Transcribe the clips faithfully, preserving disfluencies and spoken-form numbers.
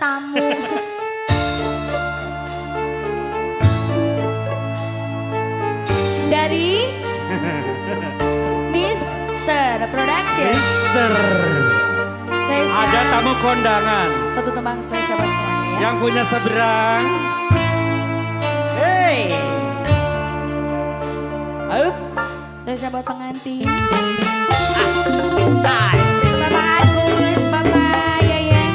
tamu. Dari Mister Production. Mister. Spesial. Ada tamu kondangan. Satu tembang spesial buat semuanya ya. Yang punya seberang. Hey. Ayo. Spesial buat pengantin. Ah. Bapak Agus, Bapak Yaya.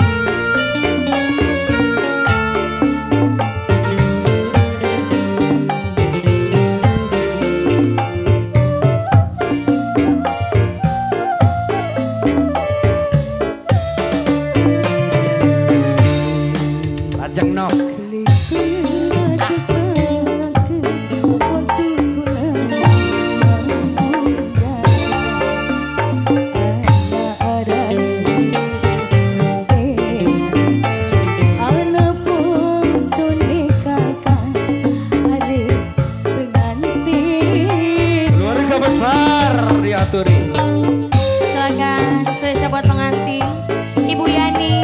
Lajeng nok. Keluarga besar diaturi. Silakan spesial buat pengantin. Ibu Yani.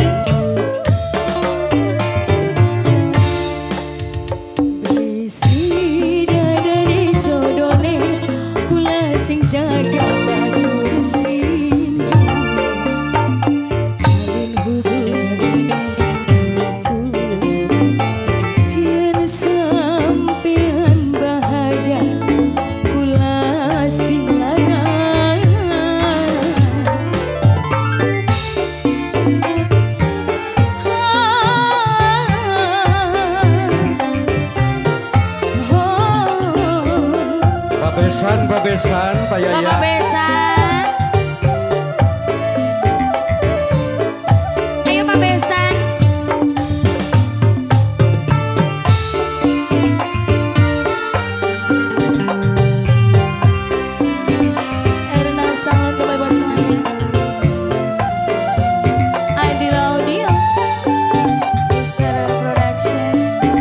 Babesan, babesan, Pak Yaya. Bapak Besan. Ayo Pak Besan. Erna sangat boleh buat saya. Adil Audio. Mister Production.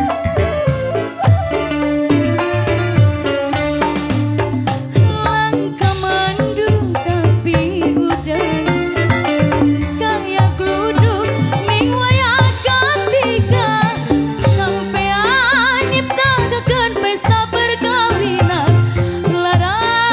Langkah mandung tapi udan, kaya keluduk ning wayah ketiga, sampean nyiptakakeun pesta perkawinan. Lara,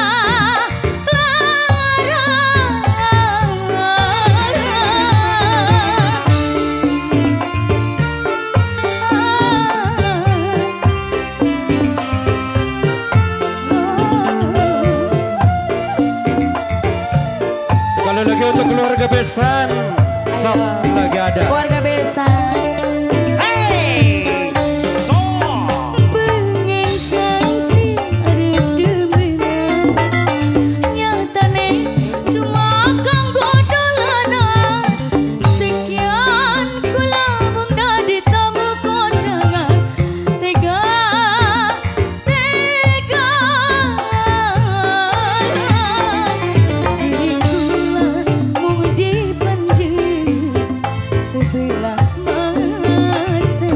Sekali lagi untuk keluarga besan. Sok selagi ada. Keluarga Besan. Hey, so. Pengen janji redemenan, nyatane cuma kanggo dolanan. Sekian kula mung dadi tamu kondangan. Tega, tega. Diri kula mung dipendem sebelah mata.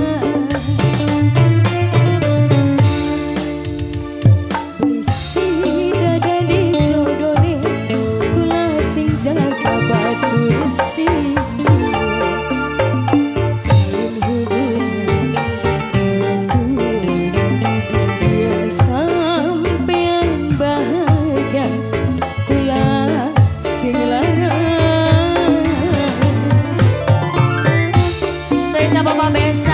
Bisi dada dijodone, kula sing jaga batu sing jalin hubungan biar sampean bahagia, kula sing larang. Saya Bapak Besan.